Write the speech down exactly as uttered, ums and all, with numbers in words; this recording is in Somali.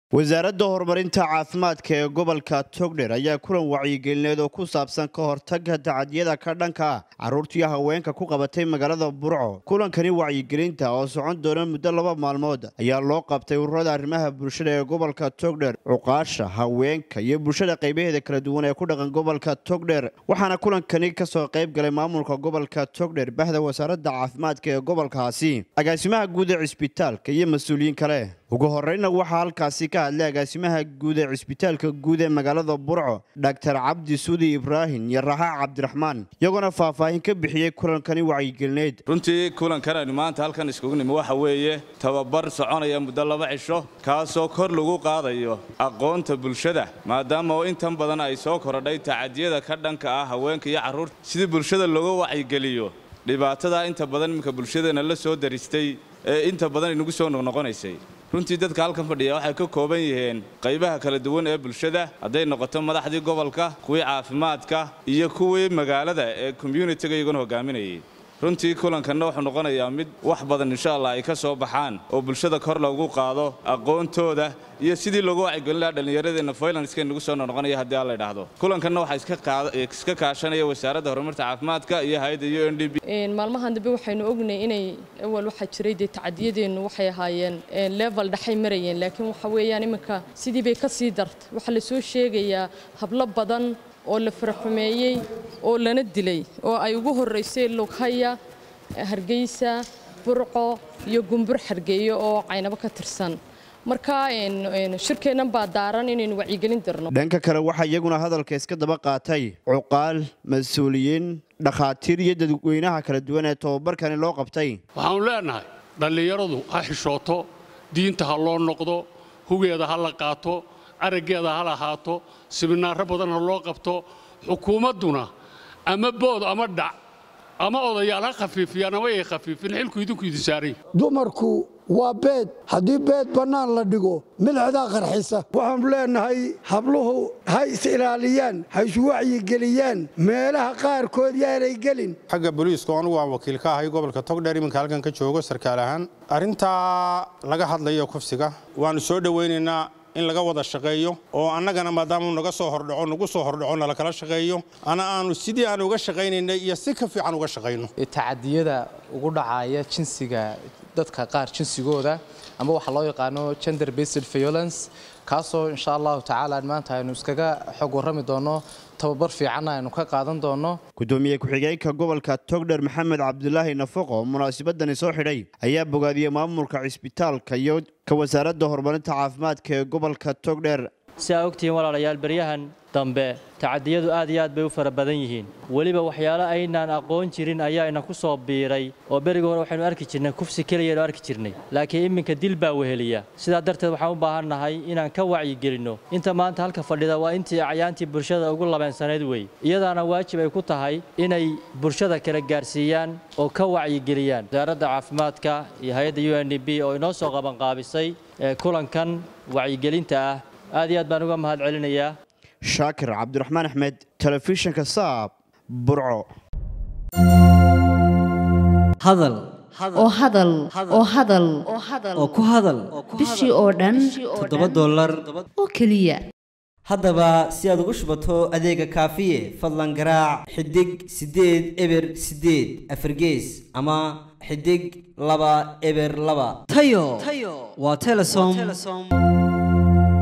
wasaaradda horumarinta caafimaadka ee gobolka Togdheer ayaa kulan wacyigelin oo ku saabsan ka hortagga tacadiyada ka dhanka ah carruurta iyo haweenka ku qabatay magaalada Burco. Kulankani wacyigelinta oo socon doona muddo laba maalmood ayaa loo qabtay ururada arrimaha bulshada ee gobolka Togdheer, cuqaasha, haweenka iyo bulshada qaybaheeda kala duwan ee ku dhaqan gobolka Togdheer. Waxaana kulankani ka soo qayb galay maamulka gobolka Togdheer, bahda wasaaradda caafimaadka ee gobolkaasi, agaasimaha guud ee isbitaalka iyo mas'uuliyiin kale. ugu horreyna waxaa halkaasi ka hadlay agaasimaha guud ee isbitaalka guud ee magaalada Burco, Doctor Cabdi Suudi Ibrahim iyo Raxa Cabdiraxmaan, iyaguna faahfaahin ka bixiyay kulankani wacyigelin. runtii kulankan aynu maanta halkan iskugu nimi waxa weeye tababar soconaya muddo laba cisho kaasoo kor lagu qaadayo aqoonta bulshada maadaama oo intan badan ay soo korodhay tacadiyada ka dhanka ah haweenka iyo carruurta sidii bulshada looga wacyigeliyo dhibaatada inta badan imka bulshadana la soo daristay ee inta badan inagu soo noqonaysay. runtii dadka halkan fadhiya waxay ka kooban yihiin qaybaha kala duwan ee bulshada, haday noqoto madaxdii gobolka, kuwii caafimaadka iyo kuwii magaalada ee community-ga iyaguna hogaaminayay. runtii kulankan wuxuu noqonayaa mid wax badan insha Allah ay ka soo baxaan oo bulshada kor loogu qaado aqoontooda iyo sidii loogu wacyigelin lahaa dhalinyaradeena violence-ka inagu soo noqonaya haddii aan la yiraahdo. kulankan waxa iska qaada iska kaashanaya wasaaradda horumarinta caafimaadka iyo hay'adda U N D P. een maalmahan dambe waxaynu ognahay inay awal waxa jiray tacadiyadeenu waxay ahaayeen level dhaxay marayeen, laakiin waxa weeyaan iminka sidii bay ka sii dartay. waxa la soo sheegayaa hablo badan oo la farxumeeyay oo lana dilay oo ay ugu horeysay Lughaya, Hargeysa, Burco iyo Gumbur Hargeeyo oo caynaba ka tirsan. marka een shirkeenan baa daaran inaynu wacyigelin darno. dhanka kale waxa iyaguna hadalka iska daba qaatay cuqaal, mas'uuliyiin, dhakhaatiir iyo dadweynaha kala duwan ee tababarkani loo qabtay. waxaan leenahay dhalinyaradu ha xishooto, diinta ha loo noqdo, hugeeda ha la qaato, arageeda ha lahaato, siminaaro badan ha loo qabto, xukuumaduna ama bood ama dhac ama odayaal ha khafiifiyaan ama ay khafiifin xilku idinku idin saaray. dumarku waa beed, haddii beed bannaan la dhigo milixdaa qarxisa. waxaan leenahay habluhu ha is ilaaliyaan, ha isu wacyigeliyaan, meelaha qaarkood yaanay gelin. xagga booliiska anigu waan wakiil ka ahay gobolka Togdheer, iminka halkan ka joogo sarkaal ahaan. arrintaa laga hadlayo kufsiga waanu soo dhaweynaynaa in laga wada shaqeeyo oo annagana maadaama naga soo hordhaco nagu soo hordhaco nala kala shaqeeyo ana aanu sidii aan uga shaqeynaynay iyo si ka fiican uga shaqeyno. tacadiyada ugu dhacaya jinsiga dadka qaar jinsigooda ama waxa loo yaqaano gender based violence kaasoo insha Allah ta'ala maanta aynu iskaga xog warami doono, tababar fiican aynu ka qaadan doono. gudoomiye ku-xigeenka gobolka Togdheer Maxamed Cabdullaahi Nafaqo munaasabadani soo xidhay ayaa bogaadiyay maamulka isbitaalka iyo ka wasaaradda horumarinta caafimaadka ee gobolka Togdheer. si aad ogtiin walaalayaal baryahan dambe tacadiyadu aad iyo aad bay u fara badan yihiin, waliba waxyaalo aynaan aqoon jirin ayaa ina ku soo biiray oo bariga hore waxaynu arki jirnay kufsi kaliya oo arki jirnay, laakiin iminka dil baa weheliya. sidaa darteed waxaan u baahanahay inaan ka wacyigelino inta maanta halka fadhida waa intii acyaantii bulshada ugu labeensaneed way, iyadaana waajib ay ku tahay inay bulshada kala gaarsiiyaan oo ka wacyigeliyaan. wasaaradda caafimaadka iyo hay'adda U N D P oo inoo soo qaban qaabisay kulankan wacyigelinta ah aad iyo aad baan uga mahad celinayaa. shaakir cabdiraxmaan axmed, telefishinka saab, Burco. hadal oo hadal oo hadal oo ku hadal bishii oo dhan toddoba dollar oo kaliya. haddaba si aad ugu shubato adeega kaafiye fadlan garaac xidig sideed eber sideed afargees ama xidig laba eber laba. tayo waa Telesom.